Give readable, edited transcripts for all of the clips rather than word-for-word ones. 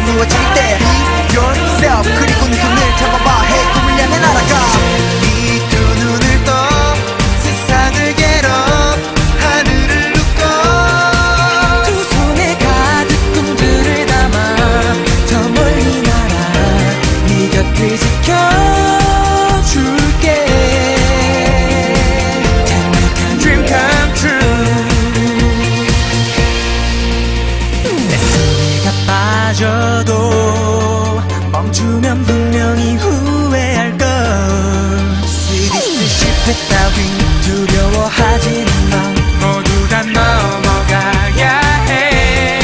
미워질 때 Be yourself 그리고 네 손을 잡아봐 Hey 꿈을 향해 날아가 이 두 눈을 떠 세상을 get up 하늘을 눕고 두 손에 가득 꿈들을 담아 저 멀리 날아 네 곁을 지켜줄게 강력한 dream come true 내 손에가 빠져도 멈추면 분명히 후회할걸 스리스 실패 따윈 두려워하지는 마 모두 다 넘어가야 해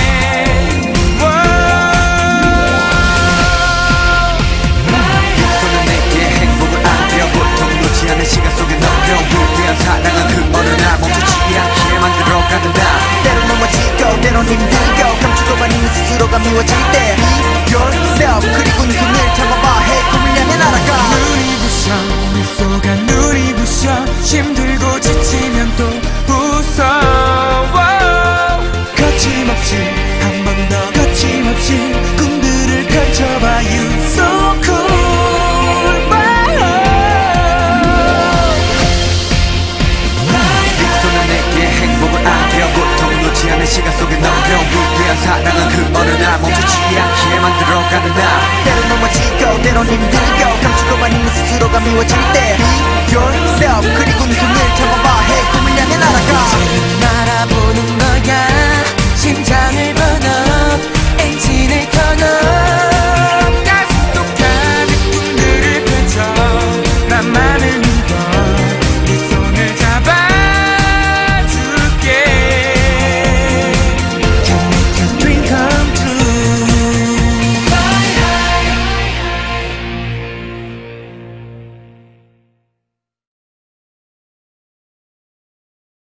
손은 내게 행복을 안겨 고통 놓지 않은 시간 속에 넘겨 위대한 사랑은 그 어느 날 멈추지 않게 만들어가는 나 때론 넘어지고 때론 힘들고 감추고만 있는 스스로가 미워질 때 Be yourself 그리고 네 손을 잡아봐 Hey 꿈을 향해 날아가 눈이 부셔 미소가 눈이 부셔 힘들고 지치면 또 무서워 거침없이 한 번 더 거침없이 꿈들을 펼쳐봐 You so cool 손은 내게 행복을 안겨 고통 놓지 않은 시간 속에 넘겨 위대한 사랑은 그 어느 날 멈추지 않게 만들어가는 나 때론 넘어지고 때론 힘들고 감추고만 있는 스스로가 미워질 때 Be yourself